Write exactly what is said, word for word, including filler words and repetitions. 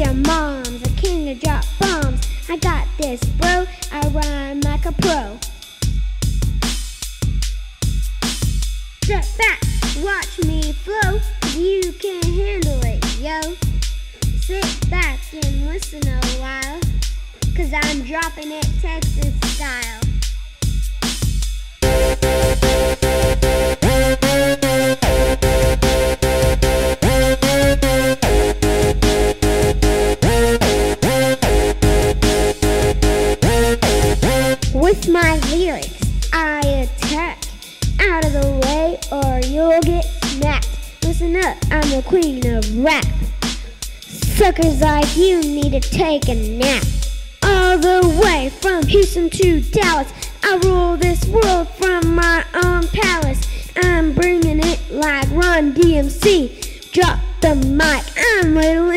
your mom's a king to drop bombs. I got this, bro. I rhyme like a pro. Step back, watch me flow. You can handle it, yo. Sit back and listen a while, 'cause I'm dropping it Texas style. With my lyrics, I attack. Out of the way or you'll get smacked. Listen up, I'm the queen of rap. Suckers like you need to take a nap. All the way from Houston to Dallas, I rule this world from my own palace. I'm bringing it like Run D M C. Drop the mic, I'm little